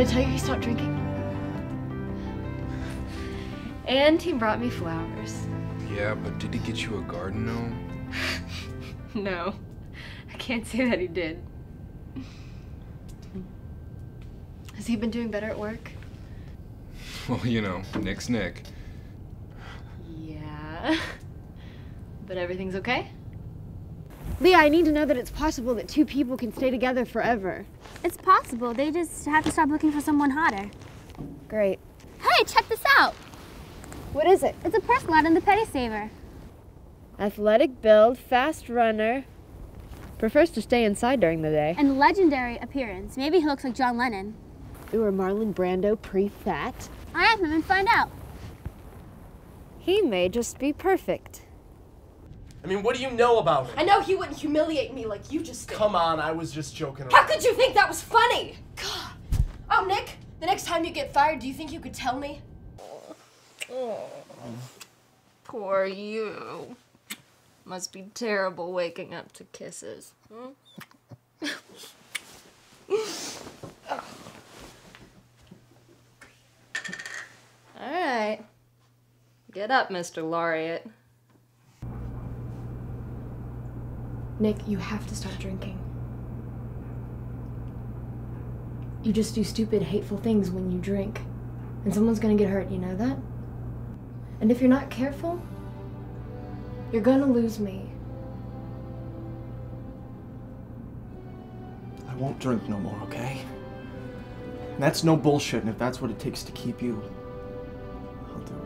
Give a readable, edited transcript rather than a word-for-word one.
I tell you he stopped drinking? And he brought me flowers. Yeah, but did he get you a garden gnome? No, I can't say that he did. Has he been doing better at work? Well, you know, Nick's Nick. Yeah. But everything's okay? Leah, I need to know that it's possible that two people can stay together forever. It's possible. They just have to stop looking for someone hotter. Great. Hey, check this out. What is it? It's a press lot in the Petty Saver. Athletic build, fast runner. Prefers to stay inside during the day. And legendary appearance. Maybe he looks like John Lennon. Ooh, or Marlon Brando pre-fat. I have him and find out. He may just be perfect. I mean, what do you know about him? I know he wouldn't humiliate me like you just did. Come on, I was just joking around. How could you think that was funny? God. Oh, Nick, the next time you get fired, do you think you could tell me? Oh, poor you. Must be terrible waking up to kisses. All right. Get up, Mr. Laureate. Nick, you have to stop drinking. You just do stupid, hateful things when you drink. And someone's gonna get hurt, you know that? And if you're not careful, you're gonna lose me. I won't drink no more, okay? And that's no bullshit, and if that's what it takes to keep you, I'll do it.